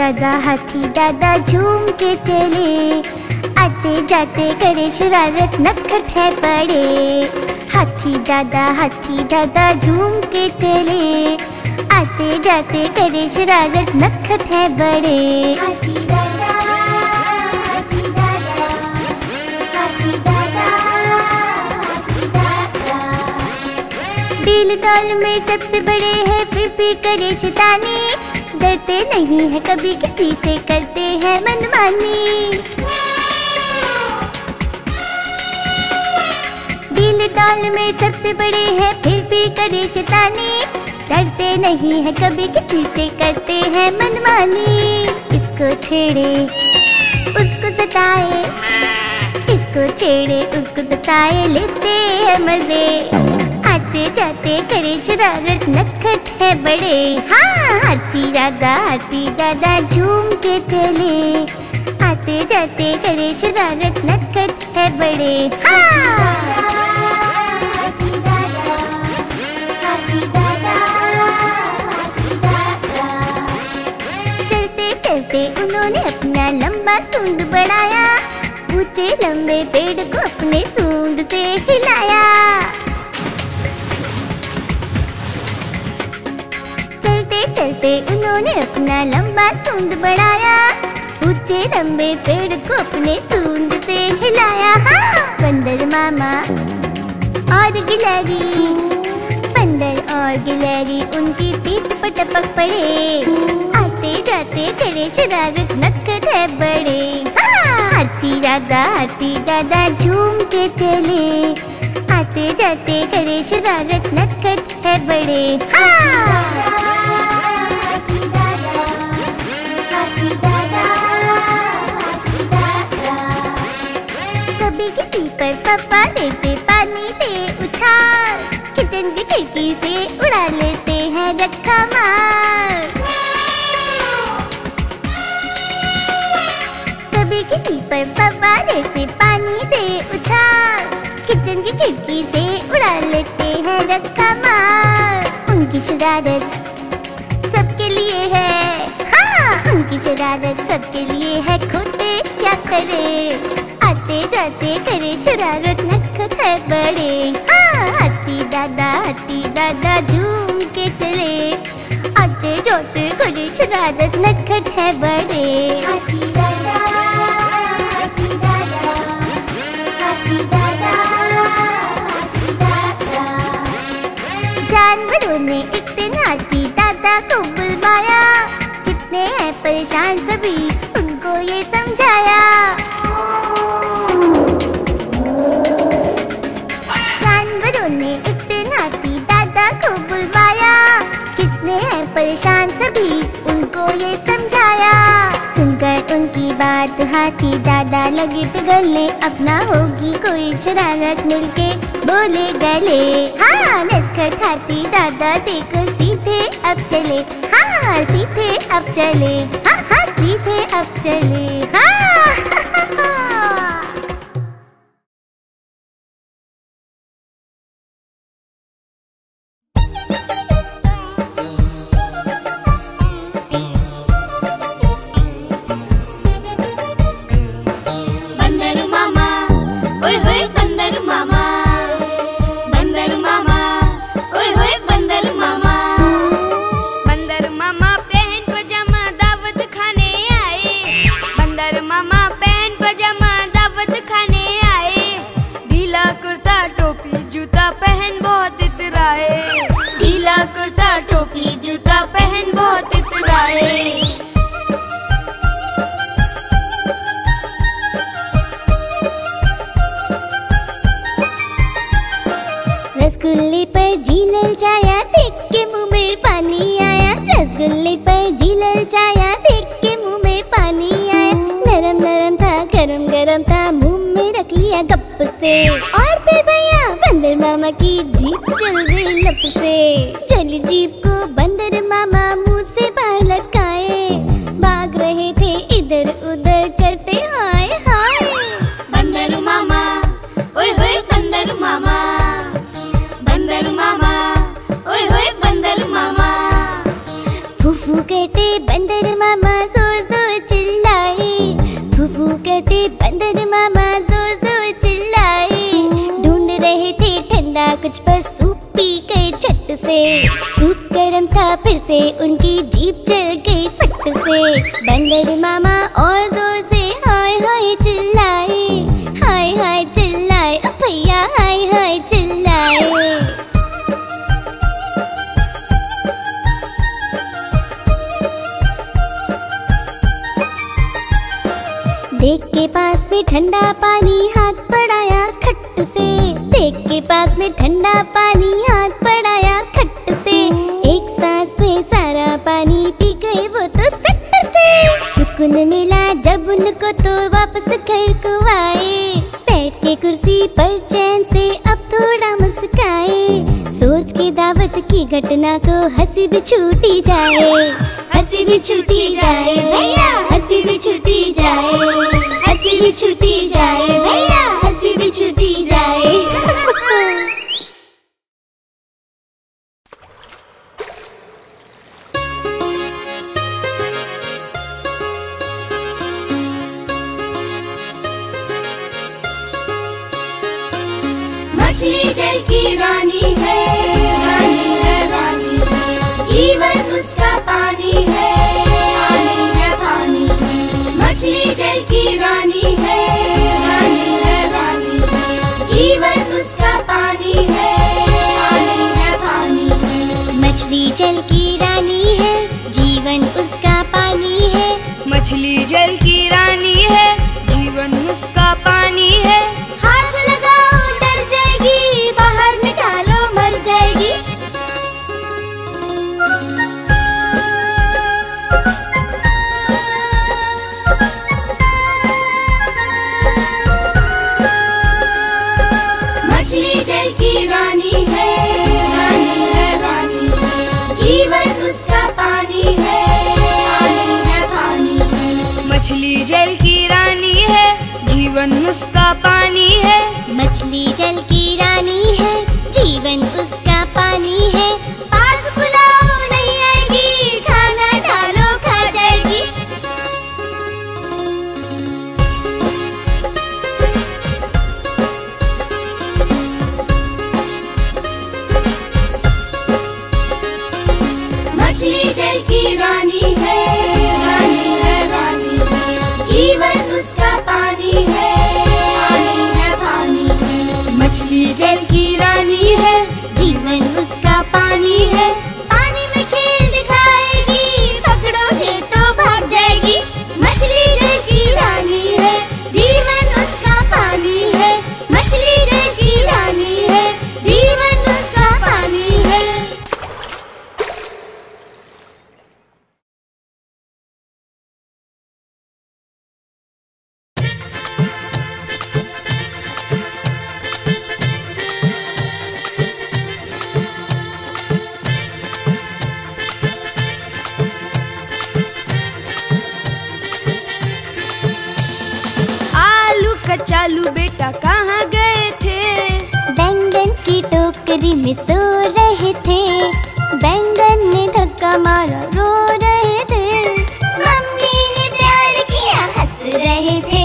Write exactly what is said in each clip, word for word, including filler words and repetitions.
दादा हाथी दादा झूम के चले, आते जाते करे शरारत नटखट है बड़े। हाथी दादा हाथी दादा झूम के चले, आते जाते करे शरारत नटखट है बड़े। हाथी दादा हाथी दादा हाथी दादा हाथी दादा। दिल दौल में सबसे बड़े हैं फिर भी करे शैतानी, डरते नहीं है कभी किसी से करते हैं मनमानी। दिल दौल में सबसे बड़े हैं फिर भी करे शैतानी, डरते नहीं है कभी किसी से करते हैं मनमानी। इसको छेड़े उसको सताए, इसको छेड़े उसको सताए लेते हैं मजे, आते जाते करे शरारत नटखट है बड़े। हाँ हाथी दादा हाथी दादा झूम के चले, आते जाते करे शरारत नटखट है बड़े। हाँ हाथी दादा हाथी दादा हाथी दादा। चलते चलते उन्होंने अपना लंबा सूंड बढ़ाया, ऊंचे लंबे पेड़ को अपने सूंड से हिलाया। चलते चलते उन्होंने अपना लंबा सूंड बढ़ाया, ऊंचे लंबे पेड़ को अपने सूंड से हिलाया। हाँ बंदर मामा और गिलहरी, बंदर और गिलहरी उनकी पीठ पर टपक पड़े, आते जाते करे शरारत नटखट है बड़े। हाँ हाथी दादा हाथी दादा झूम के चले, आते जाते करे शरारत नटखट है बड़े। हाँ हाथी दादा हाथी दादा हाथी दादा। कभी किसी पर फव्वारे से पानी दे उछाल, किचन की खिड़की से उड़ा लेते हैं रखा मार। कभी किसी पर फव्वारे से पानी दे उछाल, किचन की खिड़की से उड़ा लेते हैं रखा मार। उनकी शरारत सबके लिए है, हाँ उनकी शरारत सबके लिए है, खोटे क्या करे, आते जाते करे शरारत नटखट है बड़े। हाँ हाथी दादा हाथी दादा झूम के चले, आते जाते करे शरारत नटखट है बड़े। हाथी दादा हाथी दादा हाथी दादा हाथी दादा। जानवरों ने एक दिन हाथी दादा को बुलवाया, कितने हैं परेशान सभी उनको ये समझाया। जानवरों ने एक दिन हाथी दादा को बुलवाया, कितने हैं परेशान सभी उनको ये समझाया। सुनकर उनकी बात हाथी दादा लगे पिघलने, अपना होगी कोई शरारत मिलके बोले गले। हाँ नटखट हाथी दादा देखो सीधे अब चले, हाँ सीधे अब चले, हाँ हाँ सीधे अब चले। हाँ ढीला कुर्ता टोपी जूता पहन बहुत इतराए। रसगुल्ले पर जी ललचाया, देख के मुंह में पानी आया। रसगुल्ले पर जी ललचाया, देख के मुंह में पानी आया। नरम नरम था गरम गरम था, मुंह में रख लिया गप से। और फिर भैया बंदर मामा की जीप चल गई लप से। चली जीप को बंदर मामा मुंह से बाहर लटकाए, भाग रहे थे इधर उधर करते हाय हाय। बंदर मामा ओए होए बंदर मामा, बंदर मामा ओए होए बंदर मामा। फूफू कहते बंदर मामा जोर बंदर मामा और जोर से हाय हाय चिल्लाए, हाय हाय चिल्लाए, ओ भैया हाय हाय चिल्लाए। देख के पास में ठंडा पानी हाथ बढ़ाया खट्ट से, देख के पास में ठंडा पानी हाथ बढ़ाया खट्ट से। एक सांस में सारा पानी पी गए वो तो सट से। सुकून मिला जब उनको तो वापस घर को आए, बैठ के कुर्सी पर चैन से अब थोड़ा मुस्काए। सोच के दावत की घटना को हंसी भी छूटी जाए, हंसी भी छूटी जाए भैया, हंसी भी छूटी जाए, हंसी भी छूटी जाए भैया, हंसी भी छूटी जाए। मछली जल की रानी है, रानी है रानी है, जीवन उसका पानी है, पानी है पानी है। मछली जल की रानी है, रानी है रानी है, जीवन उसका पानी है, पानी है पानी है। मछली जल की रानी है, जीवन उसका पानी है। मछली जल की रानी है, जीवन उसका पानी है। हाथ लगाओ डर जाएगी, बाहर निकालो मर जाएगी। मछली जल की रानी है, रानी है रानी है, जीवन उसका पानी है, पानी है पानी है। मछली जल की रानी है, जीवन उसका पानी है। मछली जल की रानी है, जीवन उसका पानी है। पास बुलाओ नहीं आएगी, खाना डालो खा जाएगी। मछली जल की रानी है, रानी है रानी है, जीवन उसका पानी है, पानी है पानी है। मछली जल की रानी है, जीवन उसका पानी है। पानी में खेल दिखाएगी, पकड़ोगे तो भाग जाएगी। मछली जल की रानी है, जीवन उसका पानी है। मछली जल की रानी है, जीवन उसका पानी है। कचालू बेटा कहाँ गए थे? बैंगन की टोकरी में सो रहे थे। बैंगन ने धक्का मारा रो रहे थे। मम्मी ने प्यार किया हंस रहे थे।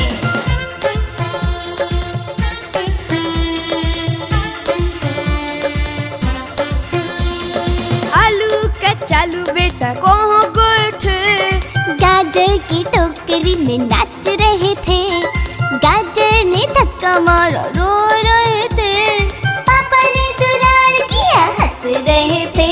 आलू कचालू बेटा कहाँ गए थे? गाजर की टोकरी में नाच रहे थे। गाजर ने धक्का मारा रो रहे थे। पापा ने दुलार किया हंस रहे थे।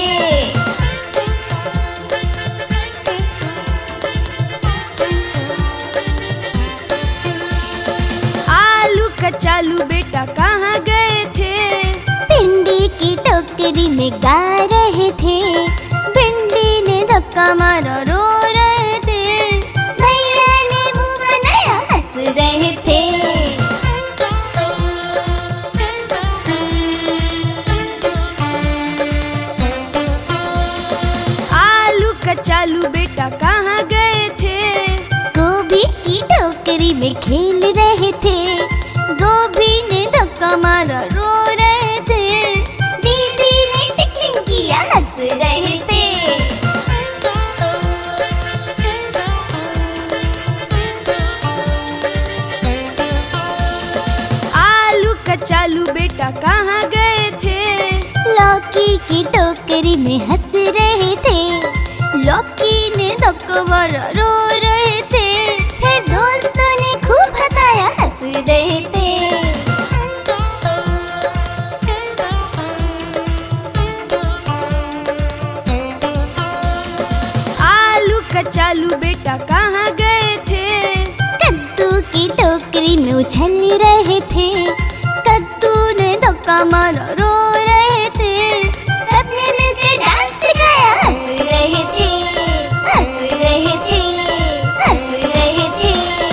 आलू कचालू बेटा कहाँ गए थे? भिंडी की टोकरी में गा रहे थे। भिंडी ने धक्का मारा रो रहे थे। भैया ने मुंह बनाया हंस रहे थे। आलू कचालू बेटा कहाँ गए थे? गोभी की टोकरी में खेल रहे थे। गोभी ने धक्का मारा रो रहे थे। दीदी ने टिकलिंग किया हंस रहे थे। आलू कचालू बेटा कहाँ गए थे? लौकी की टोकरी में हंस रहे थे। लौकी ने धक्का मारा रो रहे की टोकरी में उछल रहे थे। कद्दू ने धक्का मारा रो रहे थे। सबने मिलकर डांस सिखाया, हंस रहे थे, हंस रहे थे, हंस रहे थे।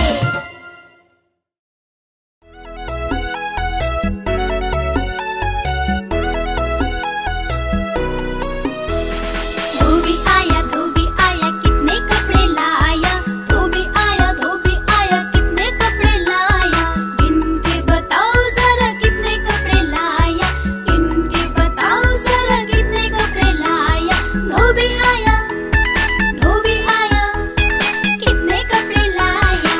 धोबी आया धोबी आया कितने कपड़े लाया, धोबी आया धोबी आया कितने कपड़े लाया। गिन के बताओ जरा कितने कपड़े लाया, गिन के बताओ जरा कितने कपड़े लाया। धोबी आया धोबी आया कितने कपड़े लाया।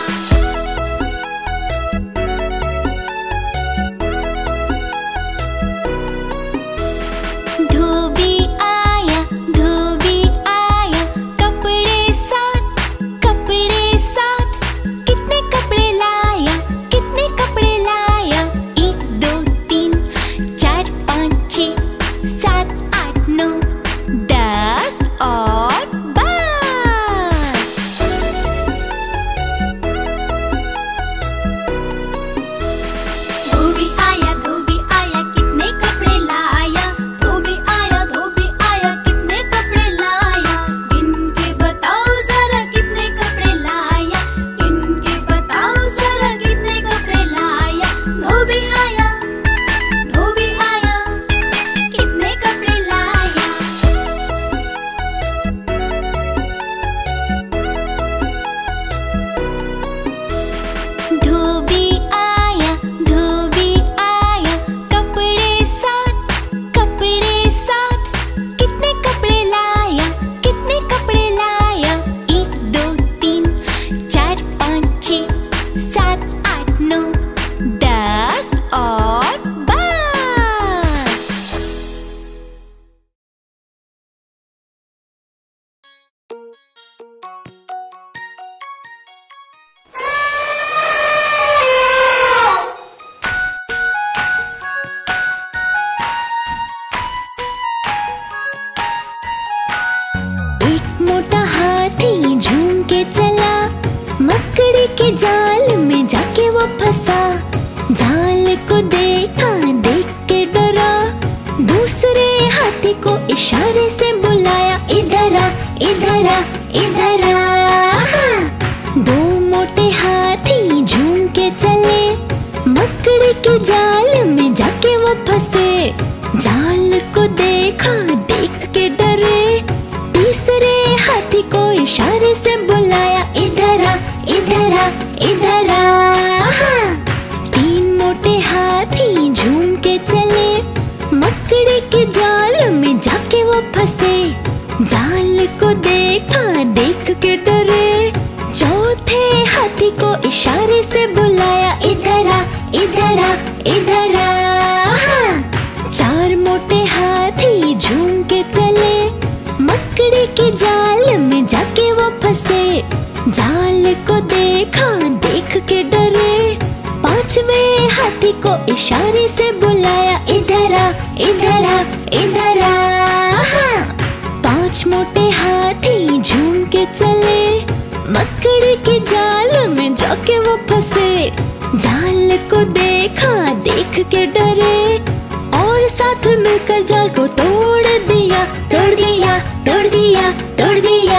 धोबी आया धोबी आया कपड़े साथ कपड़े साथ। कितने कपड़े लाया कितने कपड़े लाया। एक दो तीन चार पाँच छः सात आठ नौ दस और बस। धोबी आया धोबी आया कितने कपड़े लाया, धोबी आया धोबी आया कितने कपड़े लाया। गिन के बताओ जरा कितने कपड़े लाया, गिन के बताओ जरा कितने कपड़े लाया। धोबी आया धोबी आया कितने कपड़े लाया। धोबी आया धोबी आया कपड़े साथ कपड़े साथ। कितने कपड़े लाया कितने कपड़े लाया। एक दो तीन चार पाँच छः सात आठ नौ दस और बस। एक मोटा हाथी झूम के चला, मकड़ी के जाल में जाके वो फंसा। जाल को देखा देख के डरा, दूसरे हाथी को इशारे से बुलाया, इधर आ इधर आ इधर आ। दो मोटे हाथी झूम के चले, मकड़ी के जाल में जाके वो फंसे। जाल को देखा देख के डरे, तीसरे हाथी को इशारे से बुलाया, इधर आ इधर आ इधर आ। तीन मोटे हाथी झूम के चले, मकड़ी के जाल में जाके वो फंसे। जाल को देखा देख के डरे, चौथे हाथी को इशारे से बुलाया, इधर आ इधर आ इधर आ। चार मोटे हाथी झूम के चले, मकड़ी के जाल में जाके वो फंसे। जाल को देखा देख के डरे, पांचवे हाथी को इशारे से बुलाया, इधर आ इधर आ इधर आ। पांच मोटे हाथी झूम के चले, मकड़ी के जाल में जाके वो फंसे। जाल को देखा देख के डरे, और साथ मिलकर जाल को तोड़ दिया तोड़ दिया तोड़ दिया तोड़ दिया।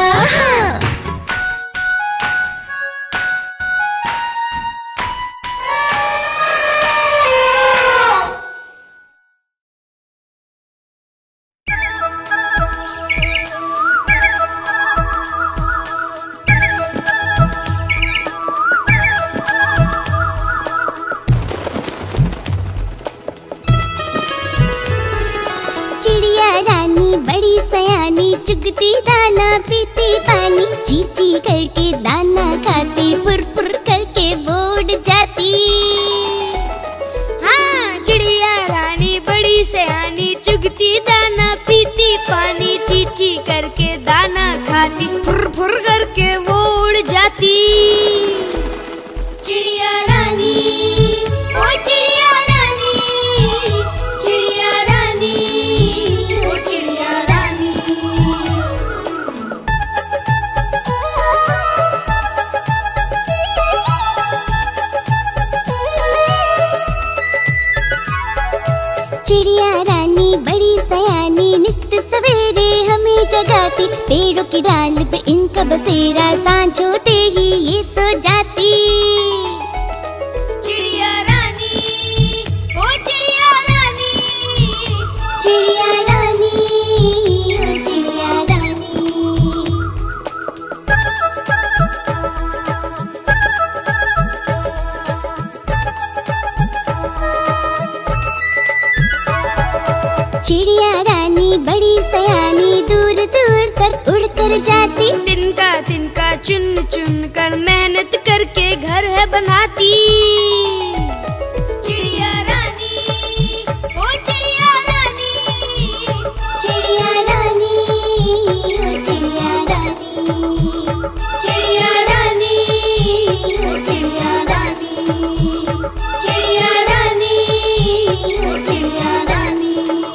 बड़ी सयानी चुगती दाना पीती पानी, ची ची करके दाना खाती, फुर फुर करके बोर्ड जाती। हाँ, चिड़िया रानी बड़ी सयानी चुगती दाना पीती पानी, ची ची करके दाना खाती, फुर फुर करके वो उड़ जाती। चिड़िया रानी ओ चिड़िया रानी, चिड़िया रानी ओ चिड़िया रानी। चिड़िया रानी बड़ी सयानी, नित्य सवेरे हमें जगाती। पेड़ों की डाल पे इनका बसेरा, सांझ होते ही ये सो जाती। चिड़िया रानी, ओ चिड़िया रानी, चिड़िया रानी, ओ चिड़िया रानी। चिड़िया रानी बड़ी सयानी, दूर दूर तक उड़ कर जाती। तिनका तिनका चुन चुन कर मेहनत करके घर है बनाती। चिड़िया रानी, ओ चिड़िया रानी, चिड़िया रानी, ओ चिड़िया रानी। चिड़िया रानी, ओ चिड़िया रानी, चिड़िया रानी, ओ चिड़िया रानी।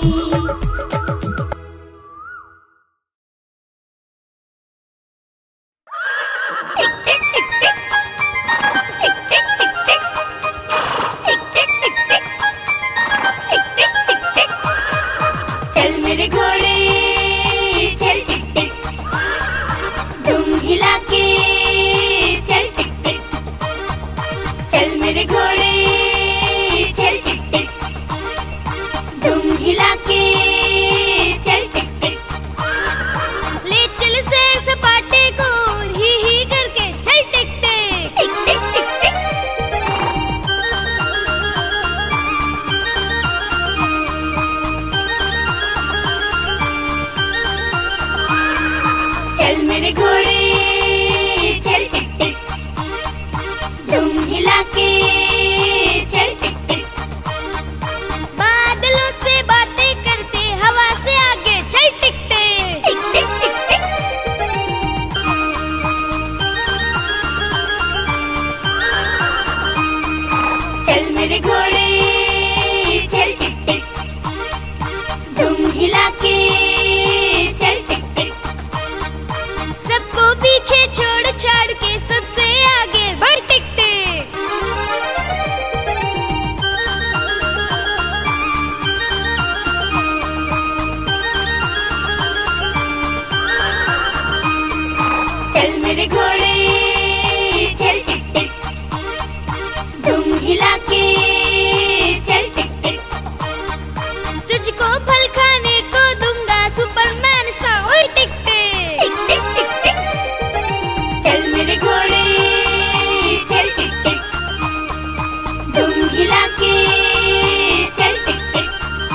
चल मेरे घोड़े चल टिक टिक, दुम हिला के चल टिक टिक। चल मेरे घोड़े चल टिक टिक, दुम हिला के चल टिक टिक। ले चल से सपाटे को ही ही करके चल टिक टिक टिक टिक टिक टिक। चल मेरे घोड़े चल टिक टिक, दुम हिला के चल टिक टिक। बादलों से बातें करते हवा से आगे चल टिक टिक टिक टिक टिक टिक। चल मेरे घोड़े चल टिक टिक, दुम हिला के चल टिक टिक। सबको पीछे छोड़ छाड़ के सबसे आगे बढ़ टिक टिक। चल मेरे घोड़े चल टिक टिक, दुम हिला के चल टिक टिक। तुझको फल खाने को दूंगा सुपरमैन सा उड़ टिक टिक टिक टिक टिक टिक। चल मेरे घोड़े चल टिक टिक, दुम हिला के चल टिक टिक।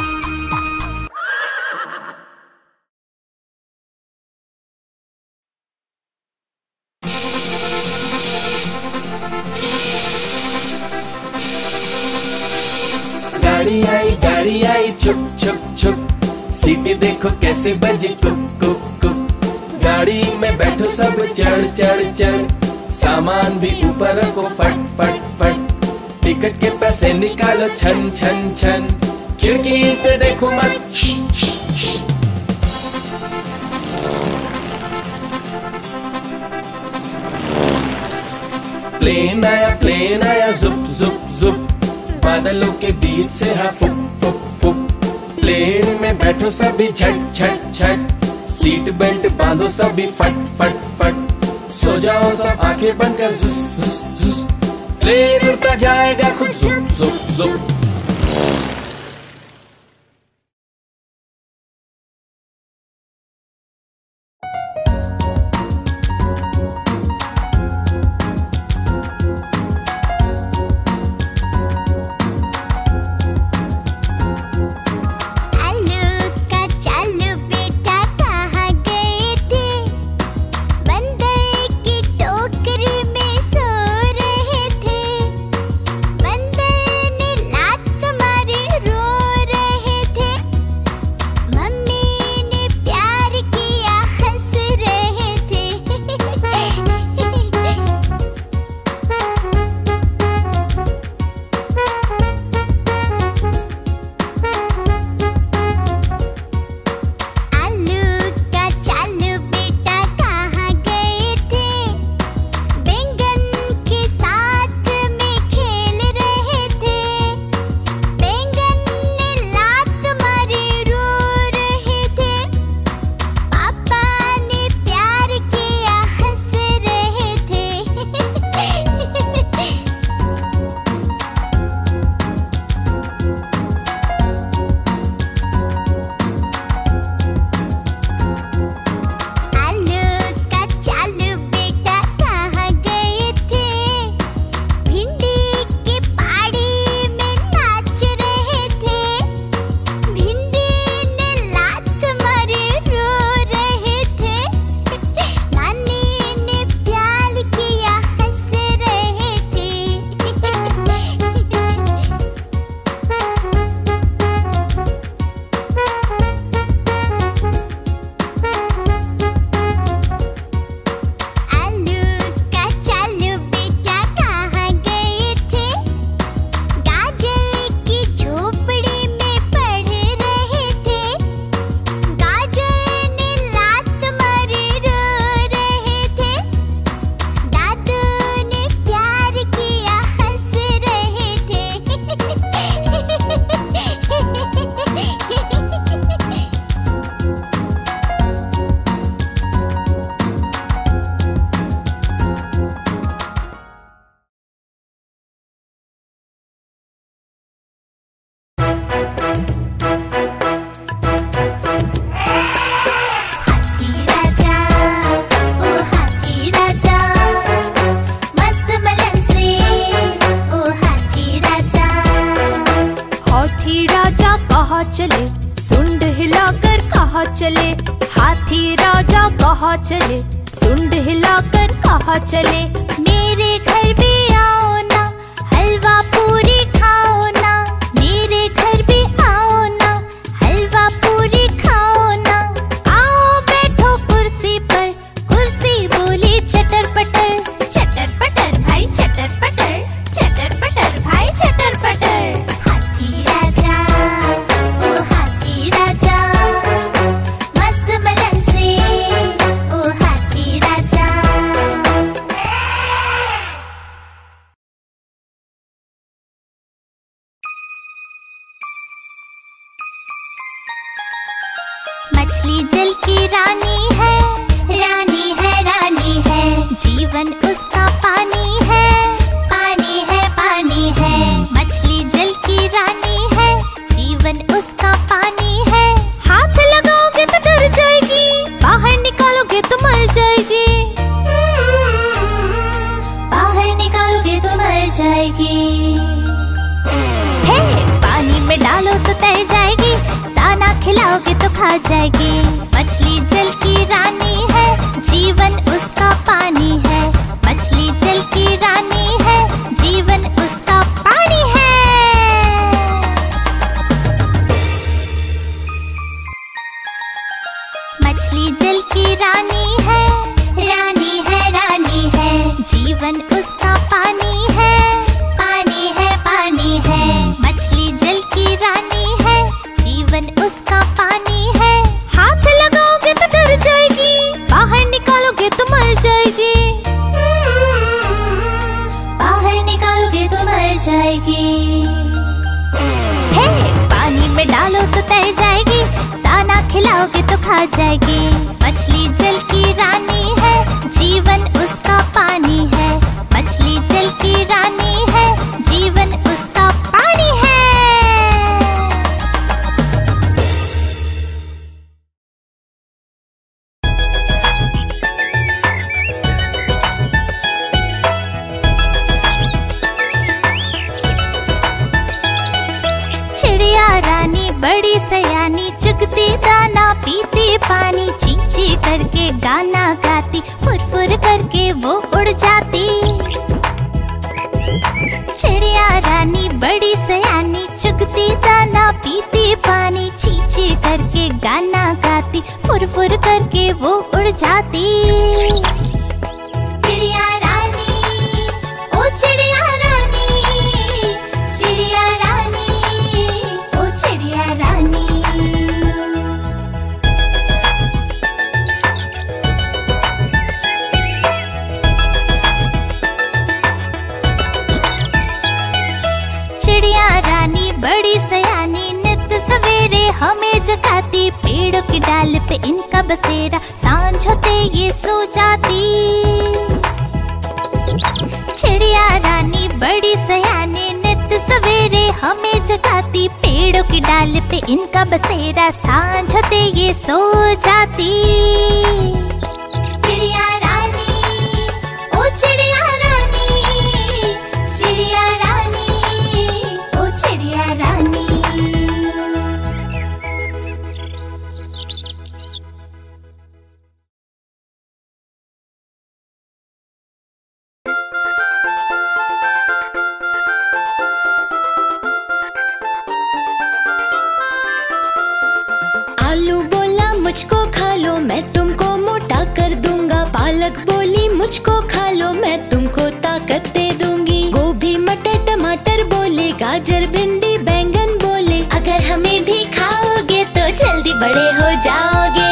गाड़ी आई गाड़ी आई छुप छुप छुप, सीटी देखो कैसे बजी कुप कुप कुप। गाड़ी में बैठो सब चढ़ चढ़ चढ़, सामान भी ऊपर रखो फट फट फट। टिकट के पैसे निकालो छन छन छन, खिड़की से देखो मत श्श, श्श, श्श। प्लेन आया प्लेन आया जुप जुप जुप, बादलों के बीच से हाँ फुक फुक फुक। प्लेन में बैठो सभी झट झट झट, सीट बेल्ट बांधो सभी फट फट फट। सो जाओ सब आंखें बंद कर जुस जुस जुस, प्लेन उड़ता जाएगा खुद जुप जुप जुप। बंदर ने लात मारी कहाँ चले, सुंड हिलाकर कहाँ चले। मेरे घर भी आओ ना, हलवा पूरी खाओ ना। मेरे घर भी आओ ना, हलवा पूरी खाओ ना। आओ बैठो कुर्सी पर, कुर्सी बोली चटर पटर। चटर पटर भाई चटर पटर, चटर पटर भाई चटर पटर। हाथी राजा ओ हाथी राजा, मस्त मलन से ओ हाथी राजा। मछली जल की रानी है, रानी है रानी है। जीवन उसका पानी है, पानी है पानी है। मछली जल की रानी है, जीवन उसका पानी है। हाथ लगाओगे तो डर जाएगी, बाहर निकालोगे तो मर जाएगी। बाहर निकालोगे तो मर जाएगी। हे पानी में डालो तो तैर जाएगी, दाना खिलाओगे तो खा जाएगी। मछली जल की रानी है, जीवन उसका पानी है। मछली जल की रानी है, जीवन उसका पानी है। मछली जल की रानी है, रानी है रानी है। जीवन उसका पानी है, पानी है पानी है। मछली जल की रानी है, जीवन उसका पानी है। हाथ लगाओगे तो डर जाएगी, बाहर निकालोगे तो मर जाएगी। बाहर निकालोगे तो मर जाएगी। हे पानी में डालो तो तैर जाएगी, दाना खिलाओगे तो खा जाएगी। मछली जल की रानी है, जीवन उसका पानी है। मछली जल की रानी है, जीवन उसका पानी है। चिड़िया रानी बड़ी सयानी, चुगती दाना पीती पानी। चींची करके गाना गाती, फुर फुर करके वो उड़ जाती। चिड़िया रानी बड़ी सयानी, चुगती दाना पीती पानी। चींची करके गाना गाती, फुर फुर करके वो उड़ जाती। चिड़िया रानी ओ चिड़िया रानी, चिड़िया रानी ओ चिड़िया रानी। चिड़िया रानी बड़ी सयानी, नित सवेरे हमें जगाती। पेड़ों की डाल पे इनका बसेरा, सांझ होते ये सो जाती। चिड़िया रानी बड़ी सयानी, नित सवेरे हमें जगाती। पेड़ों की डाल पे इनका बसेरा, सांझ होते ये सो जाती। चिड़िया रानी ओ चिड़िया रानी, चिड़िया रानी ओ चिड़िया रानी। आलू बोला मुझको खा लो, मैं तुमको मोटा कर दूंगा। पालक बोली मुझको खा लो, मैं तुमको ताकत दे दूंगी। गोभी मटर टमाटर बोले, गाजर भिंडी बैंगन बोले, अगर हमें भी खाओगे तो जल्दी बड़े हो जाओगे।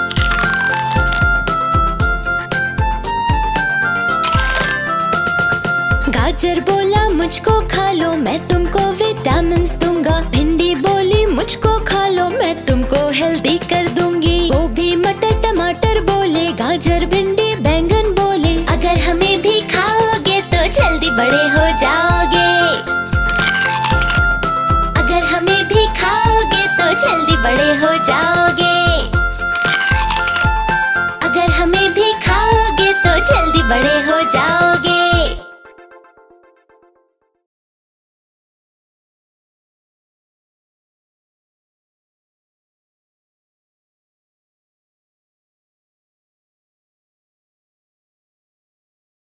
गाजर बोला मुझको खा लो, मैं तुमको विटामिन्स दूंगा। भिंडी बोली मुझको खा लो, मैं तुमको हेल्दी